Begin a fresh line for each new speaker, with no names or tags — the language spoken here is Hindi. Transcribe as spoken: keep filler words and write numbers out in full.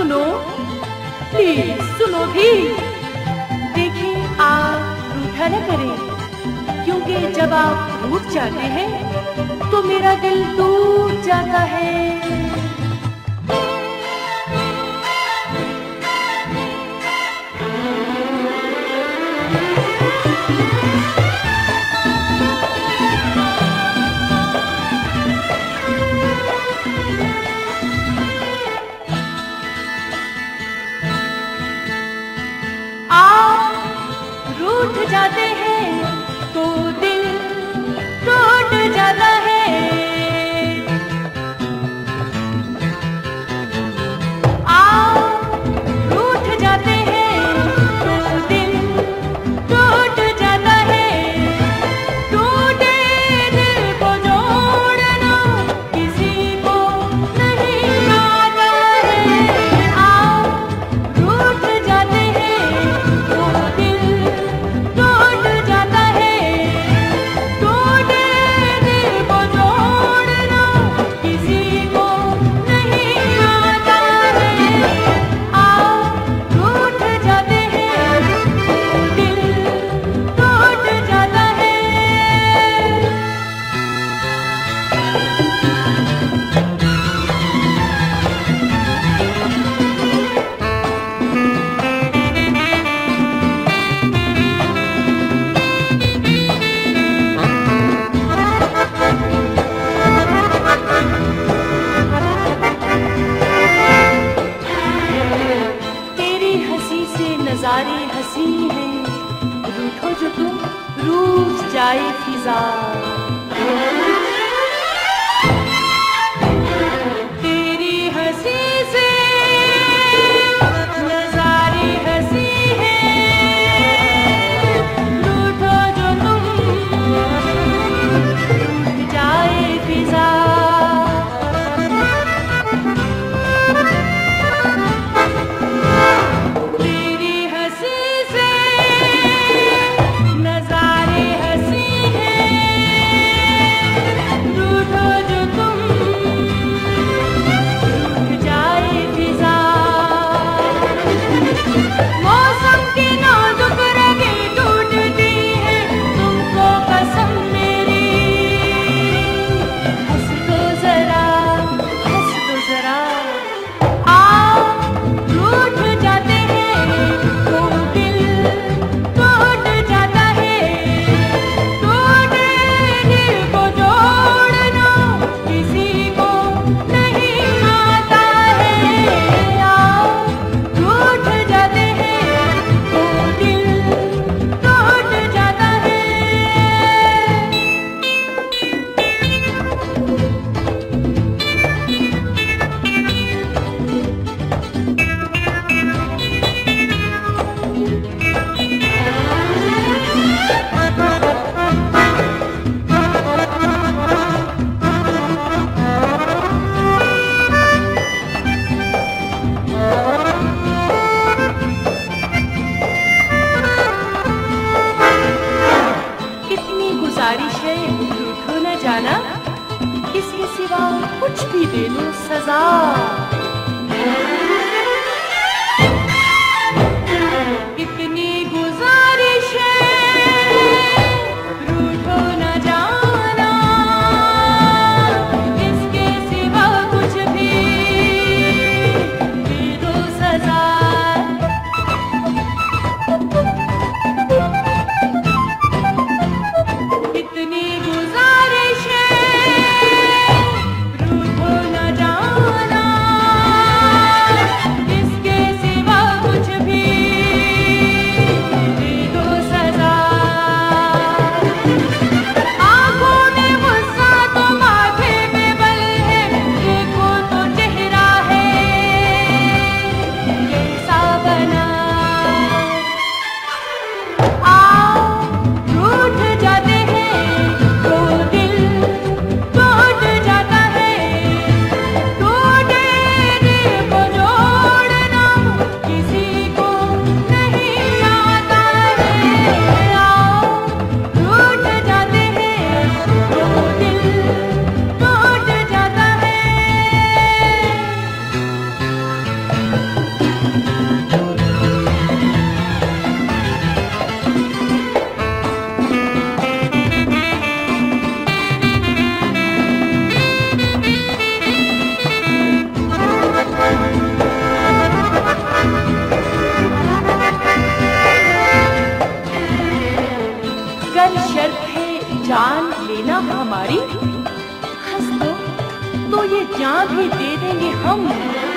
सुनो, प्लीज सुनो भी। देखिए आप रूठा न करें, क्योंकि जब आप रूठ जाते हैं तो मेरा दिल टूट जाता है। रूठ जाते हैं तो दिल टूट जाता है। आप रूठ जाते हैं तो दिल टूट जाता है। टूटे दिल को जोड़ना किसी को नहीं आता है। आप रूठ जाते हैं तो दिल टूट जाता है। टूटे दिल को जोड़ना किसी को नहीं आता है। आप रूठ जाते हैं तो दिल टूट जाता है। तेरी हंसी से नजारे हंसी है, रूठो जो तुम रूठ जाए फिजा। तेरी हंसी से नजारे हंसी है, रूठो जो तुम रूठ जाए फिजा। तेरी हंसी से नजारे हंसी है, रूठो जो तुम रूठ जाए फिजा। मौसम की नाजुक रगें टूटती है, तुमको कसम मेरी। हंस दो जरा, हंस दो जरा। आप रूठ जाते हैं तो दिल टूट जाता है। टूटे दिल को जोड़ना किसी को नहीं आता है। आप रूठ जाते हैं तो दिल टूट जाता है। इतनी गुजारिश है रूठो न जाना, इसके सिवा कुछ भी दे दो सजा। इतनी गुजारिश है रूठो न जाना, इसके सिवा कुछ भी दे दो सजा। इतनी गुजारिश है रूठो न जाना, ये जान भी दे देंगे हम।